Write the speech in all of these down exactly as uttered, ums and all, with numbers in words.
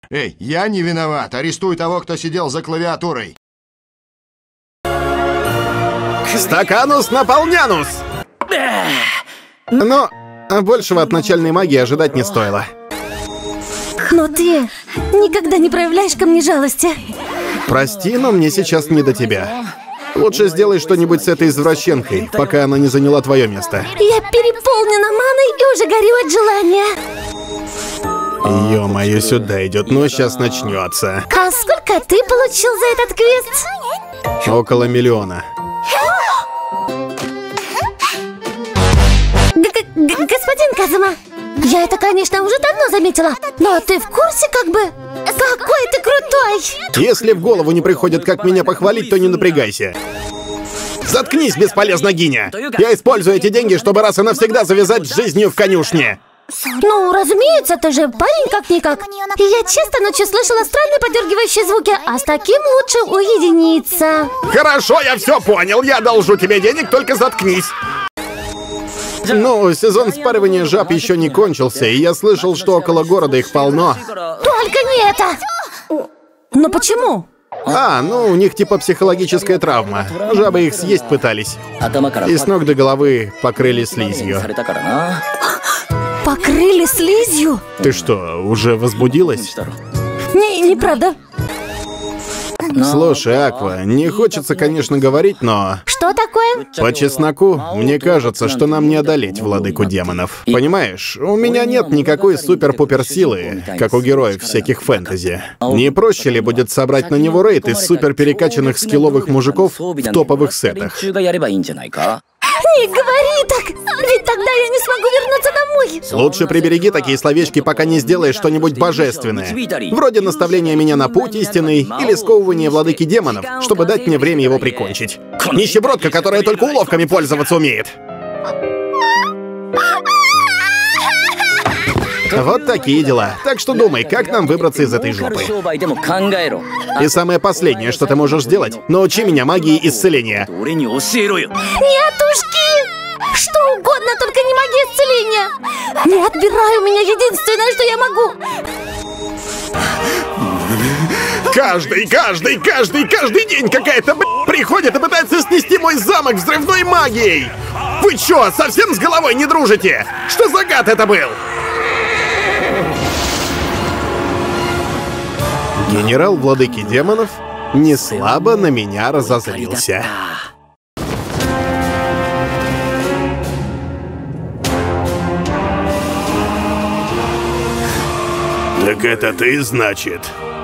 Эй, я не виноват. Арестуй того, кто сидел за клавиатурой. Стаканус наполнянус! Но большего от начальной магии ожидать не стоило. Но ты никогда не проявляешь ко мне жалости. Прости, но мне сейчас не до тебя. Лучше сделай что-нибудь с этой извращенкой, пока она не заняла твое место. Я переполнена маной и уже горю от желания. Ё-моё, сюда идет, но сейчас начнется. А сколько ты получил за этот квест? Около миллиона. Господин Казума, я это, конечно, уже давно заметила, но ты в курсе, как бы, какой ты крутой? Если в голову не приходит, как меня похвалить, то не напрягайся. Заткнись, бесполезно, Гиня! Я использую эти деньги, чтобы раз и навсегда завязать с жизнью в конюшне. Ну, разумеется, ты же парень как-никак. И я часто ночью слышала странные подергивающие звуки, а с таким лучше уединиться. Хорошо, я все понял, я должу тебе денег, только заткнись. Ну, сезон спаривания жаб еще не кончился, и я слышал, что около города их полно. Только не это! Но почему? А, ну, у них типа психологическая травма. Жабы их съесть пытались. И с ног до головы покрыли слизью. Покрыли слизью? Ты что, уже возбудилась? Не, неправда. Слушай, Аква, не хочется, конечно, говорить, но... Что такое? По чесноку, мне кажется, что нам не одолеть владыку демонов. Понимаешь, у меня нет никакой супер-пупер силы, как у героев всяких фэнтези. Не проще ли будет собрать на него рейд из супер-перекачанных скилловых мужиков в топовых сетах? Не говори так! Ведь тогда я не смогу вернуться домой! Лучше прибереги такие словечки, пока не сделаешь что-нибудь божественное. Вроде наставления меня на путь истинный или сковывания владыки демонов, чтобы дать мне время его прикончить. Нищебродка, которая только уловками пользоваться умеет. Вот такие дела. Так что думай, как нам выбраться из этой жопы. И самое последнее, что ты можешь сделать, научи меня магии исцеления. Нетушки! Что угодно, только не магия исцеления! Не отбирай у меня единственное, что я могу! Каждый, каждый, каждый, каждый день какая-то б*** приходит и пытается снести мой замок взрывной магией! Вы чё, совсем с головой не дружите? Что за гад это был? Генерал владыки демонов не слабо на меня разозлился. Так это ты, значит?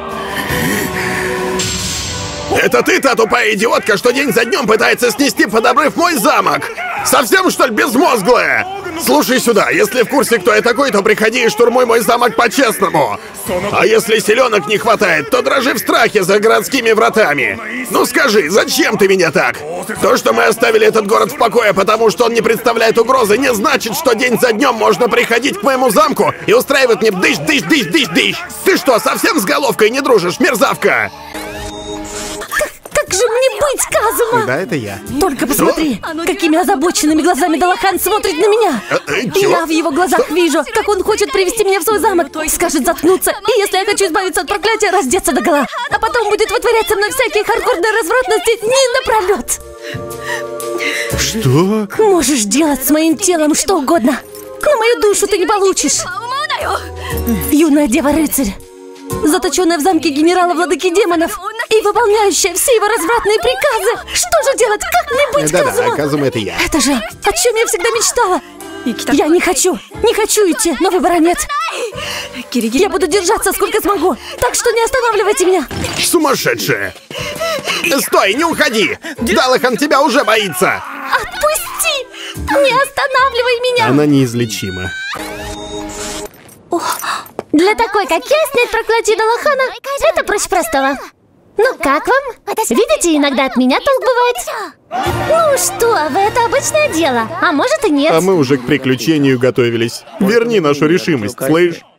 Это ты, та тупая идиотка, что день за днем пытается снести под обрыв мой замок? Совсем, что ли, безмозглая? Слушай сюда, если в курсе, кто я такой, то приходи и штурмуй мой замок по-честному. А если селенок не хватает, то дрожи в страхе за городскими вратами. Ну скажи, зачем ты меня так? То, что мы оставили этот город в покое, потому что он не представляет угрозы, не значит, что день за днем можно приходить к моему замку и устраивать мне дыщ-дыщ-дыщ-дыщ-дыщ. Ты что, совсем с головкой не дружишь, мерзавка? Как же мне быть, Казума? Да, это я. Только посмотри, что? Какими озабоченными глазами Далахан смотрит на меня. А, э, я в его глазах что? Вижу, как он хочет привести меня в свой замок. Скажет заткнуться, и если я хочу избавиться от проклятия, раздеться догола. А потом будет вытворять со мной всякие хардкорные развратности дни напролет. Что? Можешь делать с моим телом что угодно, но мою душу ты не получишь. Юная дева-рыцарь, заточенная в замке генерала владыки демонов и выполняющая все его развратные приказы. Что же делать? Как мне быть, да, Казума? Да, Казума, это я. Это же, о чем я всегда мечтала. Я не хочу, не хочу идти, но выбора нет. Я буду держаться, сколько смогу, так что не останавливайте меня. Сумасшедшая! Стой, не уходи! Далахан тебя уже боится! Отпусти! Не останавливай меня! Она неизлечима. Для такой, как я, снять проклятие Далахана — это проще простого. Ну как вам? Видите, иногда от меня толк бывает. Ну что вы, это обычное дело. А может и нет. А мы уже к приключению готовились. Верни нашу решимость, слышь?